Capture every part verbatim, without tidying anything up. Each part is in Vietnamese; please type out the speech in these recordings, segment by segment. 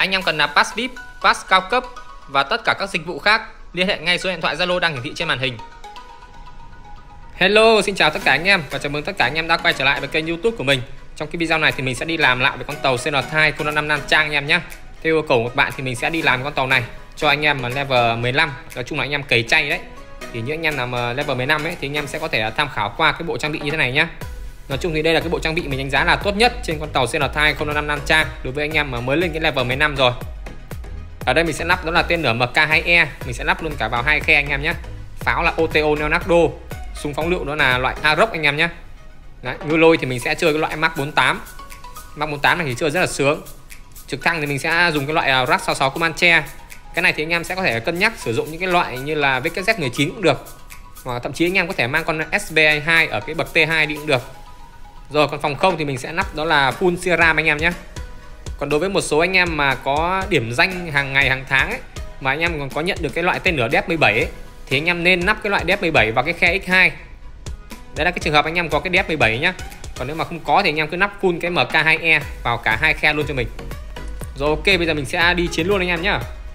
Anh em cần là pass vê i pê, pass cao cấp và tất cả các dịch vụ khác, liên hệ ngay số điện thoại Zalo đang hiển thị trên màn hình. Hello, xin chào tất cả anh em và chào mừng tất cả anh em đã quay trở lại với kênh YouTube của mình. Trong cái video này thì mình sẽ đi làm lại với con tàu xê en hai không năm Nam Trang anh em nhé. Theo yêu cầu của một bạn thì mình sẽ đi làm con tàu này cho anh em mà level mười lăm, nói chung là anh em cày chay đấy. Thì những anh em nào mà level mười lăm ấy thì anh em sẽ có thể tham khảo qua cái bộ trang bị như thế này nhá. Nói chung thì đây là cái bộ trang bị mình đánh giá là tốt nhất trên con tàu xê en hai không năm Nam Trang đối với anh em mà mới lên cái level mười lăm rồi. Ở đây mình sẽ lắp đó là tên lửa em ca hai e, mình sẽ lắp luôn cả vào hai khe anh em nhé. Pháo là ô tê ô Leonardo, súng phóng lựu đó là loại Aroc anh em nhé. Đấy, ngư lôi thì mình sẽ chơi cái loại Mark bốn tám. Mark bốn tám này thì chơi rất là sướng. Trực thăng thì mình sẽ dùng cái loại R A C sáu sáu Comanche. Cái này thì anh em sẽ có thể cân nhắc sử dụng những cái loại như là vê ca Z mười chín cũng được. Hoặc thậm chí anh em có thể mang con ét bê hai ở cái bậc T hai đi cũng được. Rồi còn phòng không thì mình sẽ lắp đó là full Siram anh em nhé. Còn đối với một số anh em mà có điểm danh hàng ngày hàng tháng ấy, mà anh em còn có nhận được cái loại tên lửa D F mười bảy ấy, thì anh em nên lắp cái loại D F mười bảy vào cái khe X hai. Đấy là cái trường hợp anh em có cái D F mười bảy nhá. Còn nếu mà không có thì anh em cứ lắp full cái em ca hai e vào cả hai khe luôn cho mình. Rồi ok, bây giờ mình sẽ đi chiến luôn anh em nhá.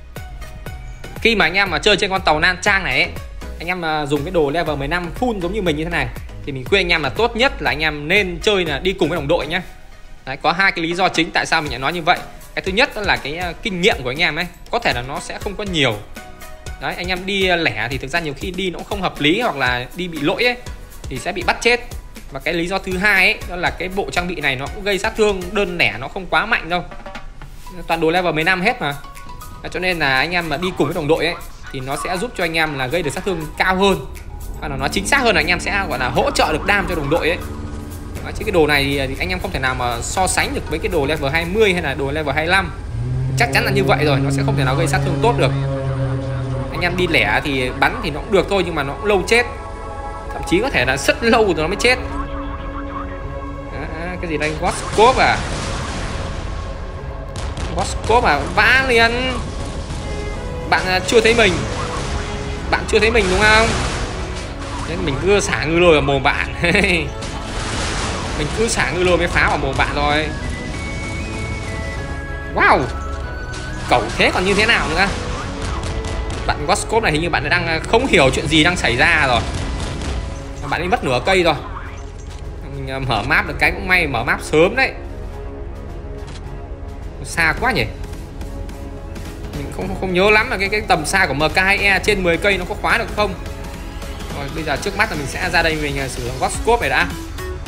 Khi mà anh em mà chơi trên con tàu Nam Trang này ấy, anh em mà dùng cái đồ level mười lăm full giống như mình như thế này thì mình khuyên anh em là tốt nhất là anh em nên chơi là đi cùng với đồng đội nhé. Đấy, có hai cái lý do chính tại sao mình lại nói như vậy. Cái thứ nhất đó là cái uh, kinh nghiệm của anh em ấy, có thể là nó sẽ không có nhiều. Đấy, anh em đi uh, lẻ thì thực ra nhiều khi đi nó cũng không hợp lý, hoặc là đi bị lỗi ấy thì sẽ bị bắt chết. Và cái lý do thứ hai ấy đó là cái bộ trang bị này nó cũng gây sát thương đơn lẻ, nó không quá mạnh đâu, toàn đồ level mười lăm hết mà. Đấy, cho nên là anh em mà đi cùng với đồng đội ấy thì nó sẽ giúp cho anh em là gây được sát thương cao hơn, hoặc là nó chính xác hơn là anh em sẽ gọi là hỗ trợ được đam cho đồng đội ấy. Đấy, chứ cái đồ này thì anh em không thể nào mà so sánh được với cái đồ level hai mươi hay là đồ level hai mươi lăm. Chắc chắn là như vậy rồi, nó sẽ không thể nào gây sát thương tốt được. Anh em đi lẻ thì bắn thì nó cũng được thôi, nhưng mà nó cũng lâu chết, thậm chí có thể là rất lâu rồi nó mới chết. À, cái gì đây, Ghost Scope à? Ghost Scope à? Vã liền. Bạn chưa thấy mình, bạn chưa thấy mình đúng không? Nên mình cứ xả ngư lôi vào mồm bạn. Mình cứ xả ngư lôi với pháo vào mồm bạn rồi. Wow, cẩu thế còn như thế nào nữa. Bạn Ghost Scope này hình như bạn đang không hiểu chuyện gì đang xảy ra rồi. Bạn đi mất nửa cây rồi. Mình mở map được cái cũng may, mở map sớm đấy. Xa quá nhỉ. Mình không không nhớ lắm là cái cái tầm xa của em ca hai e trên mười cây nó có khóa được không. Rồi bây giờ trước mắt là mình sẽ ra đây mình sử dụng Ghost Scope này đã.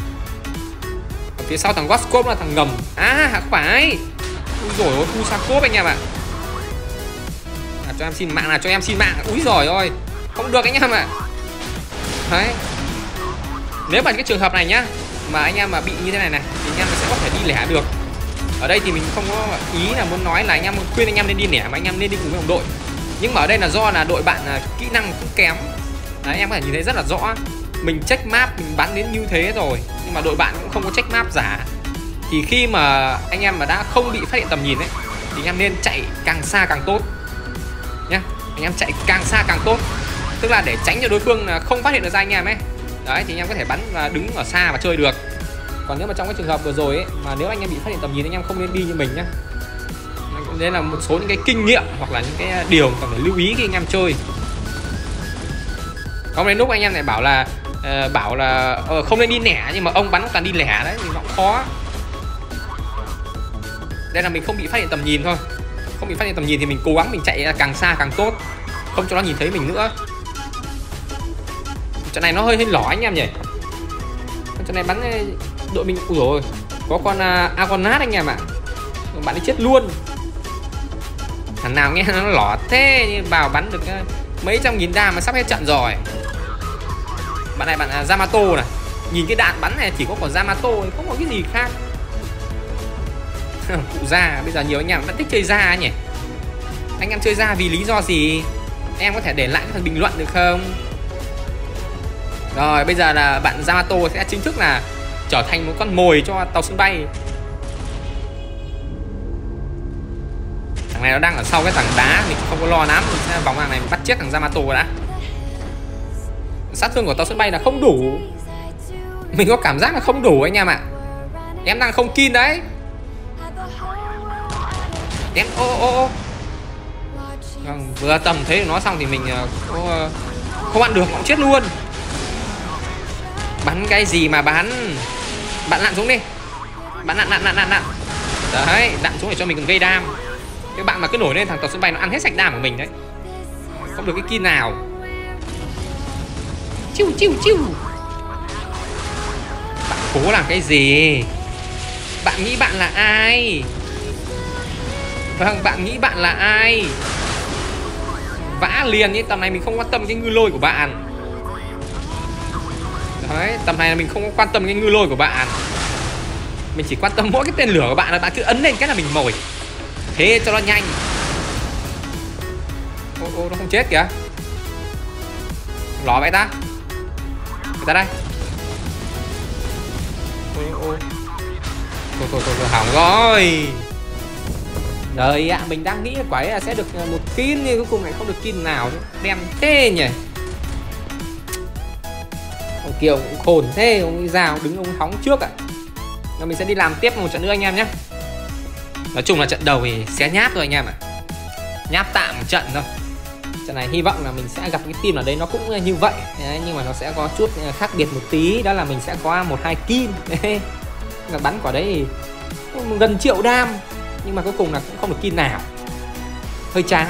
Ở phía sau thằng Ghost Scope là thằng ngầm. À không phải. Ui dồi ôi, Full Scope anh em ạ. À, cho em xin mạng là cho em xin mạng. Úi giời ơi, không được anh em ạ. Đấy. Nếu mà cái trường hợp này nhá, mà anh em mà bị như thế này này thì anh em sẽ có thể đi lẻ được. Ở đây thì mình không có ý là muốn nói là anh em khuyên anh em nên đi lẻ, mà anh em nên đi cùng với đồng đội. Nhưng mà ở đây là do là đội bạn là kỹ năng cũng kém. Đấy, em có thể nhìn thấy rất là rõ. Mình check map, mình bắn đến như thế rồi, nhưng mà đội bạn cũng không có check map giả. Thì khi mà anh em mà đã không bị phát hiện tầm nhìn ấy thì anh em nên chạy càng xa càng tốt nhá. Anh em chạy càng xa càng tốt, tức là để tránh cho đối phương là không phát hiện được ra anh em ấy. Đấy, thì anh em có thể bắn và đứng ở xa và chơi được. Còn nếu mà trong cái trường hợp vừa rồi ấy, mà nếu anh em bị phát hiện tầm nhìn, anh em không nên đi như mình nhá. Đây là một số những cái kinh nghiệm hoặc là những cái điều cần phải lưu ý khi anh em chơi. Không đến lúc anh em lại bảo là uh, bảo là uh, không nên đi lẻ, nhưng mà ông bắn toàn đi lẻ đấy thì nó cũng khó. Đây là mình không bị phát hiện tầm nhìn thôi. Không bị phát hiện tầm nhìn thì mình cố gắng mình chạy càng xa càng tốt, không cho nó nhìn thấy mình nữa. Trận này nó hơi hơi lỏ anh em nhỉ. Trận này bắn đội mình, ui rồi, có con uh, Agonat anh em ạ. Bạn đi chết luôn. Thằng nào nghe nó lỏ thế, nhưng vào bắn được uh, mấy trăm nghìn đam mà sắp hết trận rồi. Bạn này bạn uh, Yamato này. Nhìn cái đạn bắn này chỉ có còn Yamato, không có cái gì khác. Cụ già, bây giờ nhiều anh em vẫn thích chơi già nhỉ. Anh em chơi già vì lý do gì? Em có thể để lại cái phần bình luận được không? Rồi bây giờ là bạn Yamato sẽ chính thức là trở thành một con mồi cho tàu sân bay. Thằng này nó đang ở sau cái tảng đá, mình không có lo lắm. Mình sẽ vòng hàng này mình bắt chết thằng Yamato đã. Sát thương của tàu sân bay là không đủ. Mình có cảm giác là không đủ anh em ạ. Em đang không kin đấy. Đen. Ô ô ô. Vâng, vừa tầm thấy nó xong thì mình uh, không ăn được, nó chết luôn. Bắn cái gì mà bắn. Bạn lặn xuống đi. Bạn lặn lặn lặn lặn lặn. Đấy, lặn xuống để cho mình còn gây đam. Cái bạn mà cứ nổi lên thằng tàu sân bay nó ăn hết sạch đam của mình đấy. Không được cái kill nào. Chiu chiu chiu. Bạn cố làm cái gì? Bạn nghĩ bạn là ai? Vâng, bạn nghĩ bạn là ai? Vã liền ý, tầm này mình không quan tâm cái ngư lôi của bạn. Đấy, tầm này là mình không quan tâm cái ngư lôi của bạn. Mình chỉ quan tâm mỗi cái tên lửa của bạn là bạn cứ ấn lên cái là mình mồi. Thế cho nó nhanh. Ô ô, nó không chết kìa. Ló vậy ta. Người ta đây. Ô ô. Thôi thôi thôi, thôi hỏng rồi. Đời ạ, à, mình đang nghĩ quả ấy là sẽ được một kill nhưng cuối cùng lại không được kill nào. Đen thế nhỉ. Ông Kiều cũng khôn thế, ông ấy rào đứng ông hóng trước ạ. À. Rồi mình sẽ đi làm tiếp một trận nữa anh em nhé. Nói chung là trận đầu thì xé nháp thôi anh em ạ. À. Nháp tạm một trận thôi. Trận này hy vọng là mình sẽ gặp cái team ở đây nó cũng như vậy. Đấy, nhưng mà nó sẽ có chút khác biệt một tí. Đó là mình sẽ có một hai kill. Là bắn quả đấy thì gần triệu đam. Nhưng mà cuối cùng là cũng không được kill nào. Hơi chán.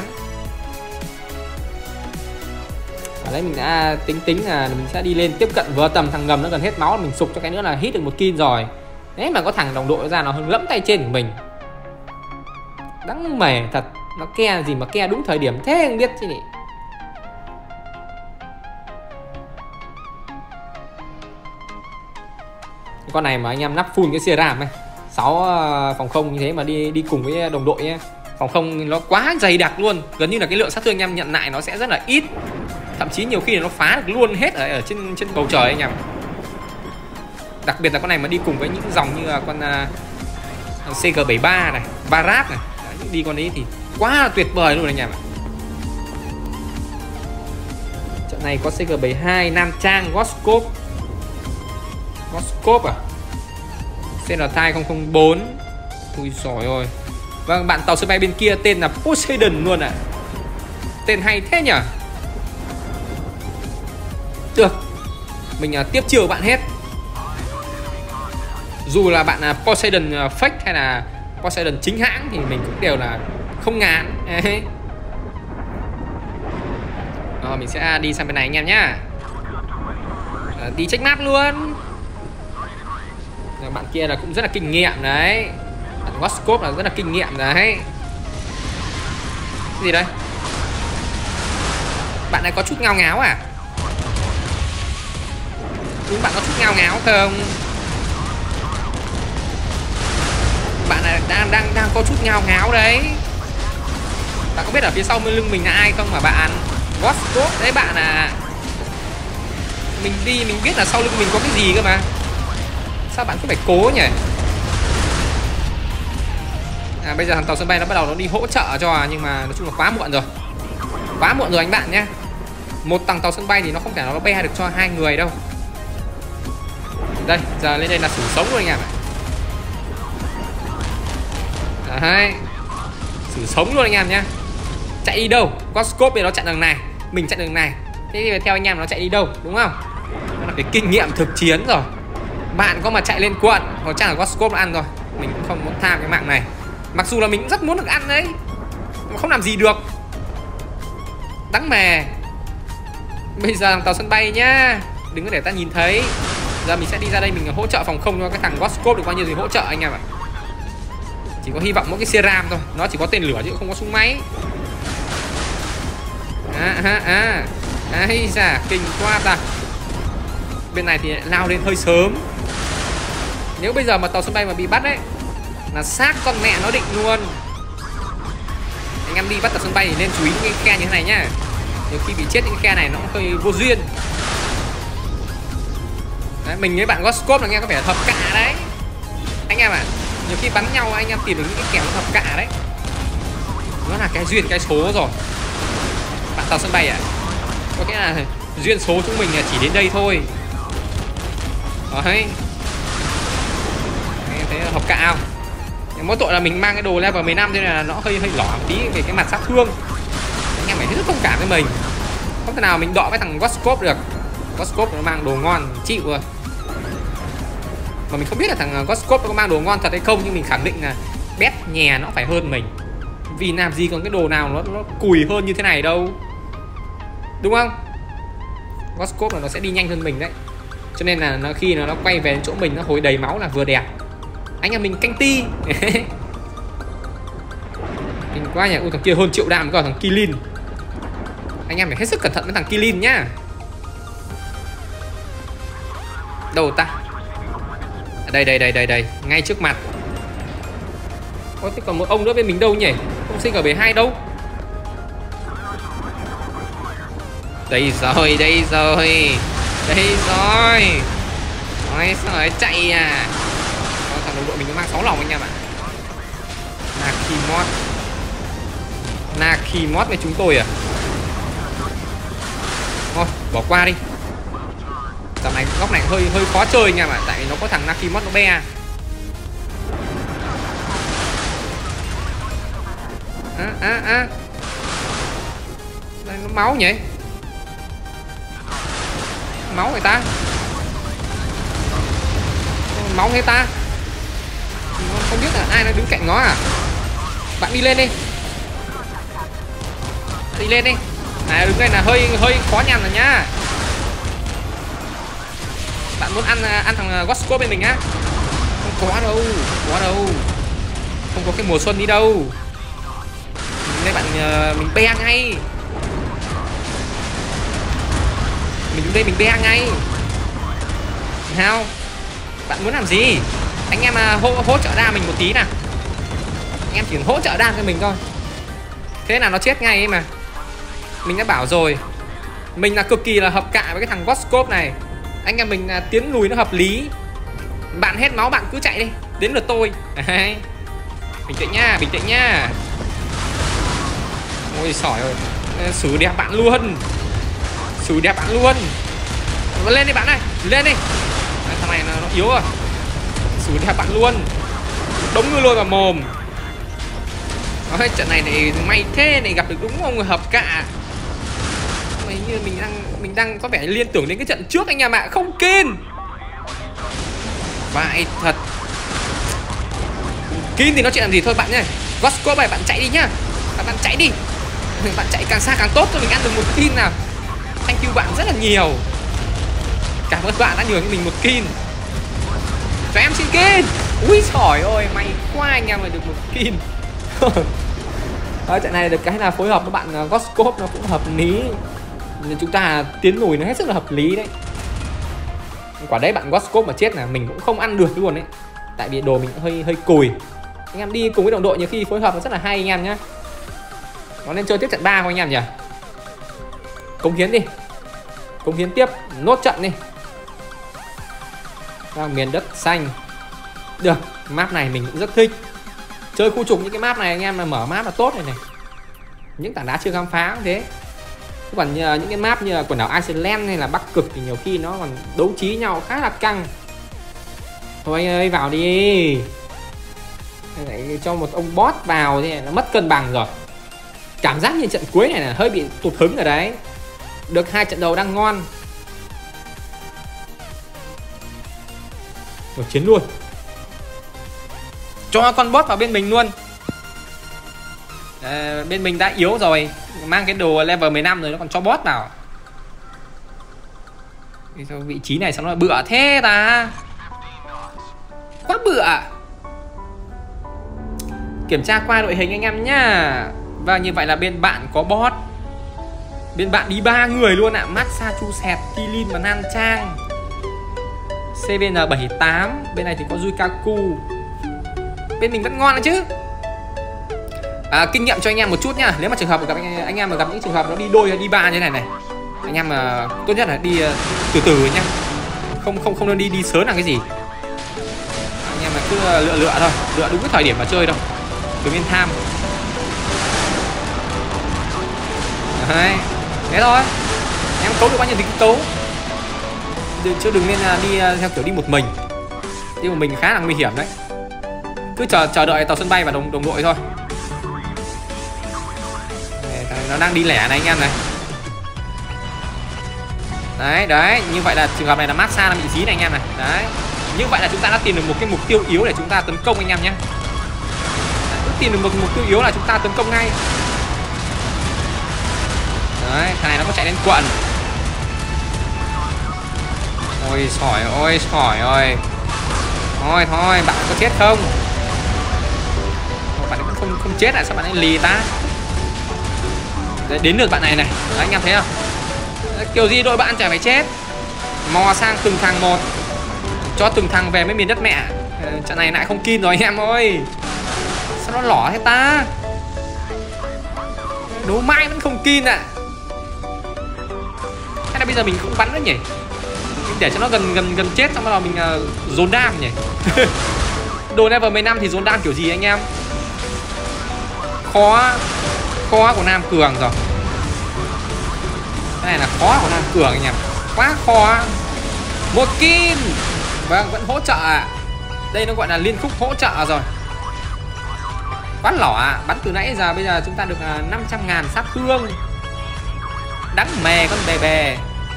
Ở đấy mình đã tính tính là mình sẽ đi lên tiếp cận vừa tầm thằng ngầm nó gần hết máu. Mình sụp cho cái nữa là hit được một kill rồi. Đấy mà có thằng đồng đội ra nó hơn lẫm tay trên của mình. Đắng mẻ thật. Nó ke gì mà ke đúng thời điểm thế không biết chứ nhỉ. Cái con này mà anh em nắp full cái serum này, sáu phòng không như thế mà đi đi cùng với đồng đội ấy. Phòng không nó quá dày đặc luôn. Gần như là cái lượng sát thương anh em nhận lại nó sẽ rất là ít. Thậm chí nhiều khi là nó phá được luôn hết ở, ở trên trên bầu trời anh em. Đặc biệt là con này mà đi cùng với những dòng như là con uh, C G bảy mươi ba này, Barat này. Đấy, đi con ấy thì quá là tuyệt vời luôn anh em ạ. Trận này có C G bảy mươi hai, Nam Trang, Godscope. Godscope à? Xenotype không không bốn. Ui giời ơi. Vâng, bạn tàu sân bay bên kia tên là Poseidon luôn à. Tên hay thế nhỉ. Được. Mình uh, tiếp chiều bạn hết. Dù là bạn uh, Poseidon uh, fake hay là Poseidon chính hãng thì mình cũng đều là không ngán. Rồi mình sẽ đi sang bên này anh em nhá. uh, Đi check map luôn. Bạn kia là cũng rất là kinh nghiệm đấy. Bạn Godscope là rất là kinh nghiệm đấy. Cái gì đây? Bạn này có chút ngao ngáo à? Đúng, bạn có chút ngao ngáo không? Bạn này đang đang đang có chút ngao ngáo đấy. Bạn có biết ở phía sau lưng mình là ai không mà bạn? Godscope đấy bạn à. Mình đi mình biết là sau lưng mình có cái gì cơ mà. Sao bạn cứ phải cố nhỉ? À, bây giờ thằng tàu sân bay nó bắt đầu nó đi hỗ trợ cho. Nhưng mà nói chung là quá muộn rồi. Quá muộn rồi anh bạn nhé. Một thằng tàu sân bay thì nó không thể nó be được cho hai người đâu. Đây, giờ lên đây là xử sống rồi anh em ạ. Đấy. Xử sống luôn anh em nhé. Chạy đi đâu? Godscope thì nó chặn đường này, mình chặn đường này. Thế thì theo anh em nó chạy đi đâu, đúng không? Nó là cái kinh nghiệm thực chiến rồi. Bạn có mà chạy lên quận hoặc chắc là Godscope nó ăn rồi. Mình cũng không muốn tham cái mạng này. Mặc dù là mình cũng rất muốn được ăn đấy, mà không làm gì được. Đắng mè. Bây giờ tàu sân bay nhá, đừng có để ta nhìn thấy. Giờ mình sẽ đi ra đây mình hỗ trợ phòng không cho cái thằng Godscope được bao nhiêu thì hỗ trợ anh em ạ. Chỉ có hy vọng mỗi cái serum thôi. Nó chỉ có tên lửa chứ không có súng máy. À à à. Ây da, kinh quá ta. Bên này thì lao lên hơi sớm. Nếu bây giờ mà tàu sân bay mà bị bắt ấy là xác con mẹ nó định luôn. Anh em đi bắt tàu sân bay thì nên chú ý những cái khe như thế này nhá. Nhiều khi bị chết những cái khe này nó cũng hơi vô duyên. Đấy, mình với bạn Godscope là nghe có vẻ hợp cả đấy anh em ạ. À, nhiều khi bắn nhau anh em tìm được những cái kẻ hợp cả đấy. Nó là cái duyên cái số rồi. Bạn tàu sân bay à? Có nghĩa là duyên số chúng mình là chỉ đến đây thôi. Đấy. Thấy hợp cả không? Mỗi tội là mình mang cái đồ level mười lăm thế là nó hơi hơi lỏ một tí về cái mặt sát thương. Anh em phải hết sức thông cảm với mình. Không thể nào mình đọ với thằng Godscope được. Godscope nó mang đồ ngon chịu rồi. Mà mình không biết là thằng Godscope nó có mang đồ ngon thật hay không, nhưng mình khẳng định là Bét nhè nó phải hơn mình. Vì làm gì còn cái đồ nào nó nó cùi hơn như thế này đâu, đúng không? Godscope là nó sẽ đi nhanh hơn mình đấy. Cho nên là nó khi nó, nó quay về đến chỗ mình nó hồi đầy máu là vừa đẹp. Anh em mình canh ti. Kinh quá nhỉ. Ui, thằng kia hơn triệu đam, còn thằng Kilin. Anh em phải hết sức cẩn thận với thằng Kilin nhá. Đâu ta? Đây đây đây đây đây, ngay trước mặt. Có thế còn một ông nữa bên mình đâu nhỉ? Ông sinh ở bể hai đâu? Đây rồi, đây rồi. Đây rồi. Ôi trời, chạy à. Còn thằng đồng đội mình nó mang sáu lòng anh em ạ. Nakimot. Nakimot với chúng tôi à? Thôi, bỏ qua đi. Tầm này góc này hơi hơi khó chơi nha mà, tại vì nó có thằng Nakimot nó be. À à à. Đây nó máu nhỉ? Máu người ta. Máu hay ta? Không biết là ai nó đứng cạnh nó à? Bạn đi lên đi. Đi lên đi. À, đứng đây là hơi hơi khó nhằn rồi nhá. Bạn muốn ăn ăn thằng Godscope bên mình á? Không có đâu, không có đâu. Không có cái mùa xuân đi đâu. Đây bạn mình be ngay. Mình đứng đây mình be ngay. Nào? Bạn muốn làm gì? Anh em hỗ, hỗ trợ đam mình một tí nào. Anh em chỉ hỗ trợ đam cho mình thôi. Thế là nó chết ngay ấy mà. Mình đã bảo rồi, mình là cực kỳ là hợp cạ với cái thằng Godscope này. Anh em mình là tiến lùi nó hợp lý. Bạn hết máu bạn cứ chạy đi, đến lượt tôi. Bình tĩnh nha, bình tĩnh nha. Ôi sỏi ơi, xử đẹp bạn luôn. Xử đẹp bạn luôn. Lên đi bạn ơi, lên đi. Đấy, thằng này nó yếu rồi. Xử đẹp bạn luôn. Đống người lôi vào mồm. Đấy, trận này này may thế này gặp được đúng ông hợp cạ. Mà như mình đang mình đang có vẻ liên tưởng đến cái trận trước anh em ạ, không Kin. Vãi thật. Kin thì nói chuyện làm gì thôi bạn nhá. Godscope này bạn chạy đi nhá. Bạn chạy đi. Bạn chạy càng xa càng tốt cho mình ăn được một Kin nào. Thank you bạn rất là nhiều. Cảm ơn bạn đã nhường cho mình một Kin. Cho em xin Kin. Úi trời ơi, may quá anh em lại được một Kin. Ở trận này được cái là phối hợp với bạn Godscope nó cũng hợp lý. Nên chúng ta tiến lùi nó hết sức là hợp lý đấy. Quả đấy bạn Godscope mà chết là mình cũng không ăn được luôn đấy. Tại vì đồ mình cũng hơi hơi cùi. Anh em đi cùng với đồng đội nhiều khi phối hợp nó rất là hay anh em nhá. Nó nên chơi tiếp trận ba không anh em nhỉ? Cống hiến đi. Cống hiến tiếp, nốt trận đi. Vào miền đất xanh. Được, map này mình cũng rất thích. Chơi khu trục những cái map này anh em là mở map là tốt này này. Những tảng đá chưa khám phá cũng thế. Còn những cái map như là quần đảo Iceland hay là Bắc Cực thì nhiều khi nó còn đấu trí nhau khá là căng. Thôi anh ơi vào đi. Lại cho một ông boss vào thì nó mất cân bằng rồi. Cảm giác như trận cuối này là hơi bị tụt hứng rồi đấy. Được hai trận đầu đang ngon. Một chiến luôn. Cho con boss vào bên mình luôn. À, bên mình đã yếu rồi, mang cái đồ level mười lăm rồi nó còn cho boss vào. Vị trí này sao nó bựa thế ta? Quá bựa. Kiểm tra qua đội hình anh em nhá. Và như vậy là bên bạn có boss. Bên bạn đi ba người luôn ạ. Massachusetts, Kilin và Nan Trang. xê vê en bảy mươi tám. Bên này thì có Yukaku. Bên mình vẫn ngon đấy chứ. À, kinh nghiệm cho anh em một chút nhá. Nếu mà trường hợp gặp anh, anh em mà gặp những trường hợp nó đi đôi hay đi ba như này này, anh em mà tốt nhất là đi uh, từ từ nhá. Không không không nên đi đi sớm là cái gì. Anh em mà cứ uh, lựa lựa thôi, lựa đúng cái thời điểm mà chơi đâu. Đừng nên tham. Đấy, thế thôi. Em cấu được bao nhiêu thì cứ cấu. Đừng, chứ đừng nên uh, đi uh, theo kiểu đi một mình. Đi một mình khá là nguy hiểm đấy. cứ chờ chờ đợi tàu sân bay và đồng đồng đội thôi. Nó đang đi lẻ này anh em này. Đấy đấy, như vậy là trường hợp này là massage là vị trí này anh em này. Đấy, như vậy là chúng ta đã tìm được một cái mục tiêu yếu để chúng ta tấn công anh em nhé. Cứ tìm được một mục tiêu yếu là chúng ta tấn công ngay. Đấy, thằng này nó có chạy đến quận. Ôi sỏi ôi sỏi ơi. Thôi thôi, bạn có chết không? Bạn ấy vẫn không không chết à, sao bạn ấy lì ta? Đấy, đến lượt bạn này này. Đấy, anh em thấy không? Đấy, kiểu gì đội bạn chả phải chết. Mò sang từng thằng một, cho từng thằng về với miền đất mẹ. Trận này lại không kin rồi anh em ơi. Sao nó lỏ thế ta? Đấu mãi vẫn không kin ạ. À. Hay là bây giờ mình không bắn nữa nhỉ? Để cho nó gần gần gần chết xong bắt đầu mình uh, dồn đam nhỉ. Đồ level mười lăm thì dồn đam kiểu gì anh em? Khó khó của Nam Cường rồi. Cái này là khó của Nam Cường anh em. Quá khó. Một kim. Vâng, vẫn hỗ trợ ạ. À. Đây nó gọi là liên khúc hỗ trợ rồi. Bắn lỏ à. Bắn từ nãy giờ bây giờ chúng ta được uh, năm trăm ngàn sát thương. Đắng mè con bè bè.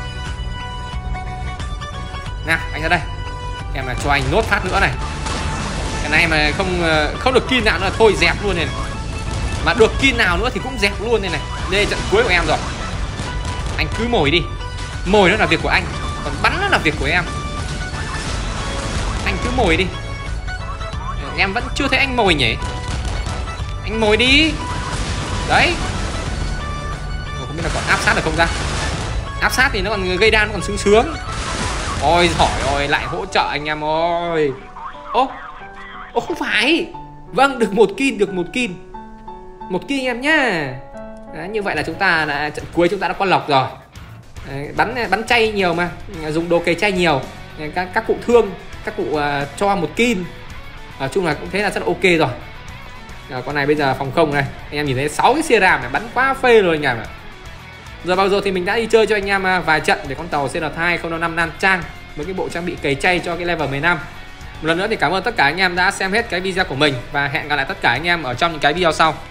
Nào anh ra đây. Em là cho anh nốt phát nữa này. Cái này mà không không được kill nào nữa thôi dẹp luôn này, này. Mà được kill nào nữa thì cũng dẹp luôn này này. Đây trận cuối của em rồi. Anh cứ mồi đi. Mồi nó là việc của anh, còn bắn nó là việc của em. Anh cứ mồi đi. Em vẫn chưa thấy anh mồi nhỉ. Anh mồi đi. Đấy. Không biết là còn áp sát được không ra. Áp sát thì nó còn gây đam, nó còn sướng sướng. Ôi giỏi ơi, lại hỗ trợ anh em ơi. Ô, ô không phải. Vâng, được một kill, được một kill. Một kill anh em nhá. Đấy, như vậy là chúng ta đã trận cuối chúng ta đã có lộc rồi. Đấy, bắn bắn chay nhiều mà, dùng đồ cày chay nhiều. Các các cụ thương, các cụ uh, cho một kill. Nói chung là cũng thế là rất là ok rồi. À, con này bây giờ phòng không này, anh em nhìn thấy sáu cái sia ram này bắn quá phê rồi anh em ạ. Giờ bao giờ thì mình đã đi chơi cho anh em vài trận để con tàu C N hai không năm Nam Trang với cái bộ trang bị cày chay cho cái level mười lăm. Một lần nữa thì cảm ơn tất cả anh em đã xem hết cái video của mình và hẹn gặp lại tất cả anh em ở trong những cái video sau.